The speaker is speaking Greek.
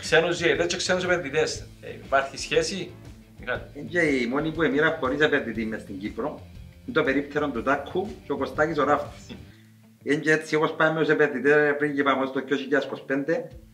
Ξένους διαιτητές και ξένους επενδυτές. Υπάρχει σχέση. Και η μόνη που εμείρα χωρίς επενδυτή μες στην Κύπρο είναι το περίπτερο του Τάκου και ο Κωστάκης ο Ράφτης. Είναι και έτσι όπως πάμε ως επενδυτές πριν και πάμε στο 2025